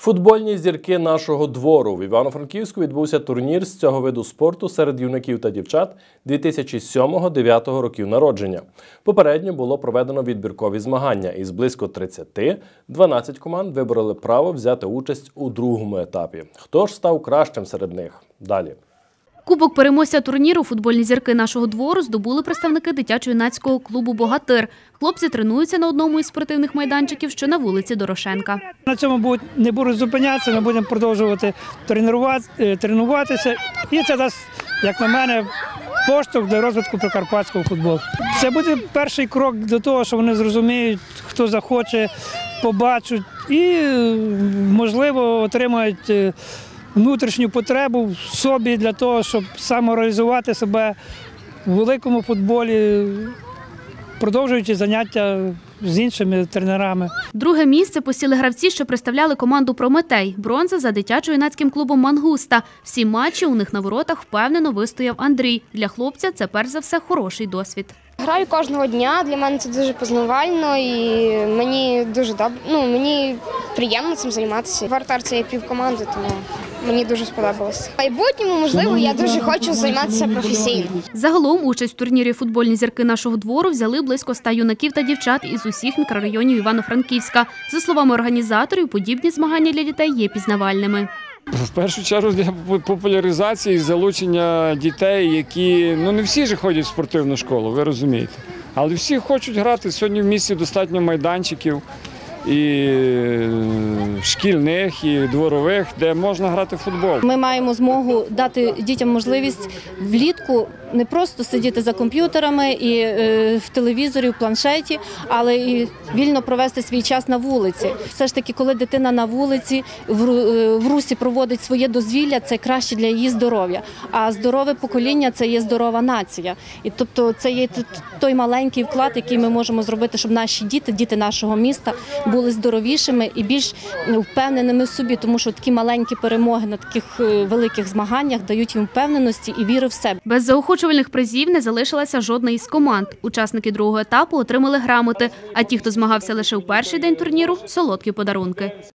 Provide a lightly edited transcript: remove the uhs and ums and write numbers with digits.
Футбольні зірки нашого двору. В Івано-Франківську відбувся турнір з цього виду спорту серед юнаків та дівчат 2007-2009 років народження. Попередньо було проведено відбіркові змагання. Із близько 30 – 12 команд вибороли право взяти участь у другому етапі. Хто ж став кращим серед них? Далі. Кубок переможця турніру «Футбольні зірки нашого двору» здобули представники дитячо-юнацького клубу «Богатир». Хлопці тренуються на одному із спортивних майданчиків, що на вулиці Дорошенка. На цьому не будуть зупинятися, ми будемо продовжувати тренуватися. І це дасть, як на мене, поштовх до розвитку прикарпатського футболу. Це буде перший крок до того, що вони зрозуміють, хто захоче, побачать і, можливо, отримають внутрішню потребу в собі для того, щоб самореалізувати себе в великому футболі, продовжуючи заняття з іншими тренерами. Друге місце посіли гравці, що представляли команду «Прометей». Бронза за дитячо-юнацьким клубом «Мангуста». Всі матчі у них на воротах впевнено вистояв Андрій. Для хлопця це перш за все хороший досвід. Граю кожного дня, для мене це дуже пізнавально і мені дуже добре, мені приємно цим займатися. Воротар – це є півкоманди, тому мені дуже сподобалося. В майбутньому, можливо, я дуже хочу займатися професійно. Загалом участь в турнірі «Футбольні зірки нашого двору» взяли близько 100 юнаків та дівчат із усіх мікрорайонів Івано-Франківська. За словами організаторів, подібні змагання для дітей є пізнавальними. В першу чергу для популяризації, залучення дітей, які, не всі ж ходять в спортивну школу, ви розумієте. Але всі хочуть грати. Сьогодні в місті достатньо майданчиків і шкільних, і дворових, де можна грати в футбол. Ми маємо змогу дати дітям можливість влітку не просто сидіти за комп'ютерами і в телевізорі, в планшеті, але і вільно провести свій час на вулиці. Все ж таки, коли дитина на вулиці, в русі проводить своє дозвілля, це краще для її здоров'я. А здорове покоління – це є здорова нація. І тобто це є той маленький вклад, який ми можемо зробити, щоб наші діти нашого міста були здоровішими і більш впевненими в собі, тому що такі маленькі перемоги на таких великих змаганнях дають їм впевненості і віри в себе. Без заохочувальних призів не залишилася жодна із команд. Учасники другого етапу отримали грамоти, а ті, хто змагався лише у перший день турніру – солодкі подарунки.